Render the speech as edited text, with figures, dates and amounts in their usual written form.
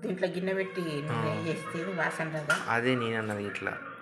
దీంట్లో గిన్నె పెట్టి నువ్వే చేస్తే వాసన రాదా? అదే నేను అన్నది ఇట్లా